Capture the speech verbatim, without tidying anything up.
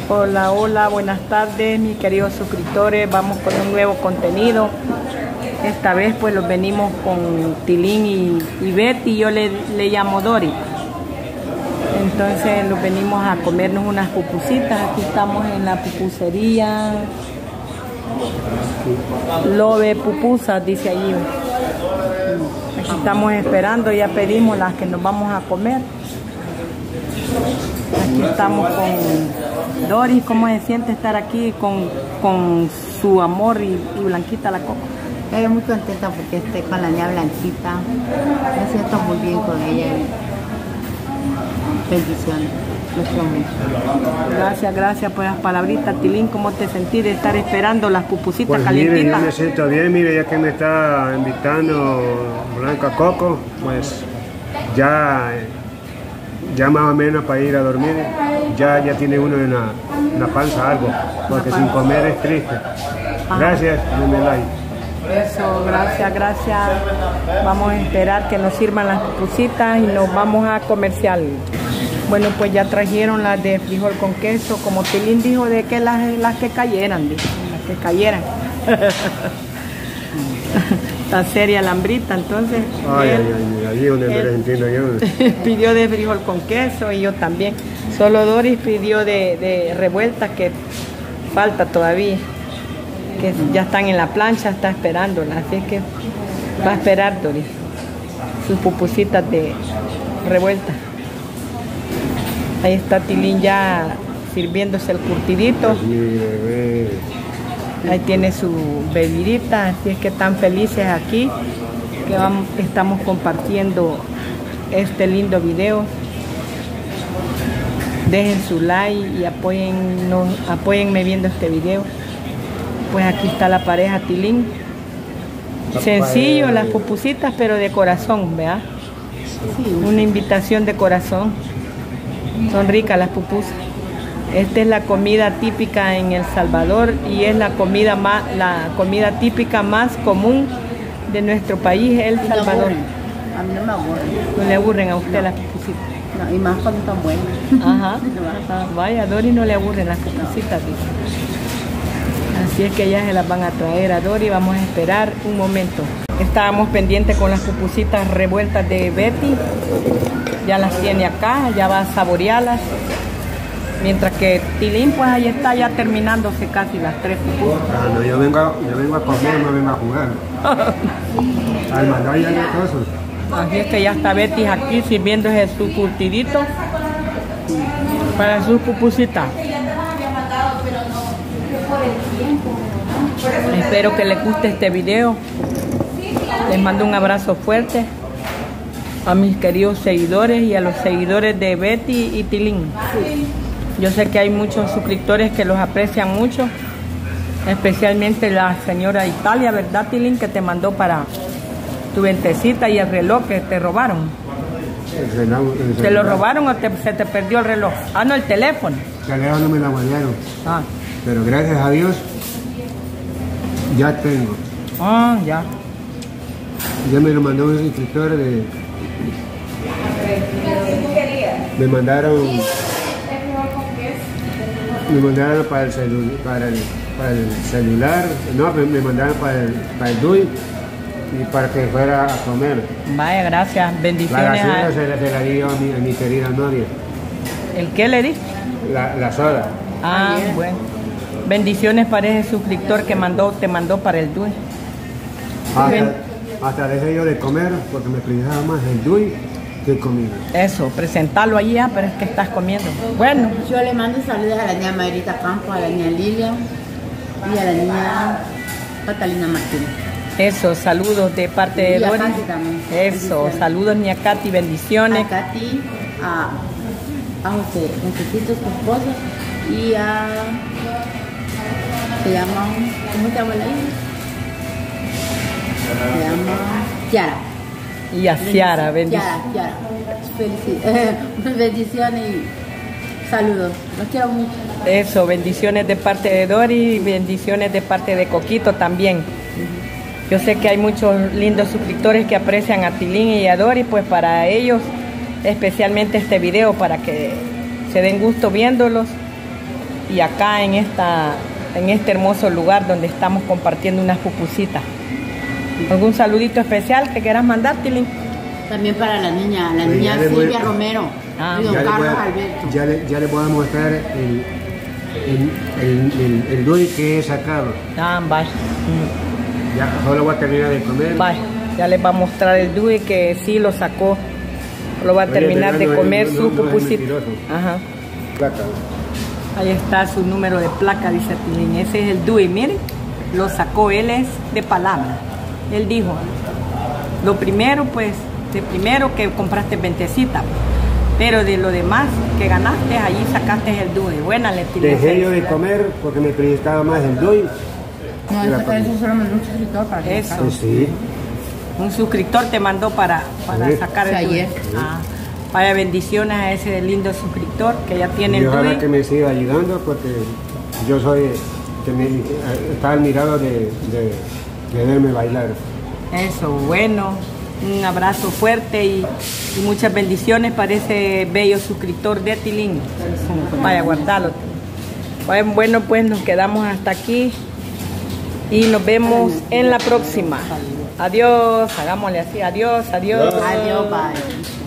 Hola, hola, buenas tardes mis queridos suscriptores, vamos con un nuevo contenido. Esta vez pues los venimos con Tilín y, y Betty, yo le, le llamo Dori. Entonces los venimos a comernos unas pupusitas. Aquí estamos en la pupusería Lobe Pupusas, dice allí. Aquí estamos esperando, ya pedimos las que nos vamos a comer. Aquí estamos con Dori. ¿Cómo se siente estar aquí con, con su amor y, y Blanquita la Coco? Estoy muy contenta porque estoy con la niña Blanquita. Me siento muy bien con ella. Bendiciones. Gracias, gracias por las palabritas. Tilín, ¿cómo te sentís de estar esperando las pupusitas pues calientitas? Mire, yo me siento bien, mire, ya que me está invitando Blanca Coco, pues ya, ya más o menos para ir a dormir, ya, ya tiene uno en la, en la panza algo, porque sin comer es triste. Gracias, denme like. Eso, gracias, gracias. Vamos a esperar que nos sirvan las pupusitas y nos vamos a comercial. Bueno, pues ya trajeron las de frijol con queso, como Tilín dijo, de que las, las que cayeran, dijo, las que cayeran. Está seria la hambrita, entonces. Ay, él, ay, ay, allí donde me entiendo yo. Pidió de frijol con queso y yo también. Solo Doris pidió de, de revuelta, que falta todavía, que ya están en la plancha, está esperándola, así que va a esperar Doris sus pupusitas de revuelta. Ahí está Tilín ya sirviéndose el curtidito. Ahí tiene su bebidita, así es que están felices aquí, que vamos, estamos compartiendo este lindo video. Dejen su like y apóyennos, apóyenme viendo este video. Pues aquí está la pareja Tilín. Sencillo, las pupusitas, pero de corazón, ¿verdad? Una invitación de corazón. Son ricas las pupusas. Esta es la comida típica en El Salvador y es la comida más, la comida típica más común de nuestro país, El Salvador. A mí no me aburren. No le aburren a usted las pupusitas. No, y más cuando están buenas. Ajá. Ah, vaya, a Dori no le aburren las pupusitas, dice. Así es que ya se las van a traer a Dori. Vamos a esperar un momento. Estábamos pendientes con las pupusitas revueltas de Betty. Ya las tiene acá, ya va a saborearlas. Mientras que Tilín, pues ahí está ya terminándose casi las tres pupusas. Ah, no, yo vengo, a, yo vengo a comer, no vengo a jugar. Al mandar ya hay cosas. Así es que ya está Betty aquí sirviéndose su curtidito para sus pupusitas. Espero que les guste este video. Les mando un abrazo fuerte a mis queridos seguidores y a los seguidores de Betty y Tilín. Yo sé que hay muchos suscriptores que los aprecian mucho, especialmente la señora Italia, ¿verdad, Tilín? Que te mandó para tu ventecita y el reloj que te robaron. El reloj, el ¿Te lo robaron o te, se te perdió el reloj? Ah, no, el teléfono. El teléfono me la guardaron. Ah, Pero gracias a Dios, ya tengo. ah ya. Ya me lo mandó un suscriptor de... Me mandaron... Me mandaron para el, celu, para el, para el celular, no, me, me mandaron para el, para el D U I y para que fuera a comer. Vaya, gracias. Bendiciones. La gaseosa a... se la, se la di yo a mi, a mi querida Noria. ¿El qué le di? La, la soda. Ah, Ayer. bueno. Bendiciones para ese suscriptor que mandó, te mandó para el D U I. Ben... Hasta, hasta dejé yo de comer porque me priorizaba más el D U I que comida. Eso, presentarlo allí, ah, pero es que estás comiendo. Bueno. Yo le mando saludos a la niña Marita Campos, a la niña Lilia y a la niña Catalina Martínez. Eso, saludos de parte de Y a Dori. Katy también. Eso, saludos mi a Katy, bendiciones. A Katy, a, a José, Josecito, su esposo, y a... Se llama... ¿Cómo se llama la hija? Se llama... Kiara. Y a Ciara, bendiciones. Kiara, Kiara. Felici- bendiciones y saludos. Los quiero mucho. Eso, bendiciones de parte de Dori y bendiciones de parte de Coquito también. Yo sé que hay muchos lindos suscriptores que aprecian a Tilín y a Dori, pues para ellos especialmente este video, para que se den gusto viéndolos y acá en esta en este hermoso lugar donde estamos compartiendo unas pupusitas. ¿Algún saludito especial que quieras mandar, Tilín? También para la niña, la Pues niña ya le voy- Silvia Romero Ah, y don Ya le, voy Carlos a, Alberto. ya, le, ya le voy a mostrar el, el, el, el, el dui que he sacado. Ah, vaya. Mm. Ya solo voy a terminar de comer. Vaya, ya les va a mostrar el dui que sí lo sacó. Lo va a Oye, terminar pero de no es- comer no- su no es pupusita. mentiroso. Ajá. Plata. Ahí está su número de placa, dice Tilín. Ese es el dui, miren. Lo sacó, él es de palabra. Él dijo, lo primero, pues, de primero que compraste veintecita, pero de lo demás que ganaste, allí sacaste el dui. Buena, le Tilín. Dejé yo de comer porque me proyectaba más el dui. No, La esa comí. eso solo me dio un suscriptor para que Eso. saque. Pues sí. Un suscriptor te mandó para, para Sí. sacar el Sí, dui. ayer. Ah, vaya, bendiciones a ese lindo suscriptor que ya tiene Y el ojalá dui. que me siga ayudando porque yo soy que me, está admirado de, de, de verme bailar. Eso, bueno, un abrazo fuerte y, y muchas bendiciones para ese bello suscriptor de Tilín. Vaya, guardalo. Bueno, bueno, pues nos quedamos hasta aquí y nos vemos en la próxima. Adiós, hagámosle así, adiós, adiós. Adiós, bye.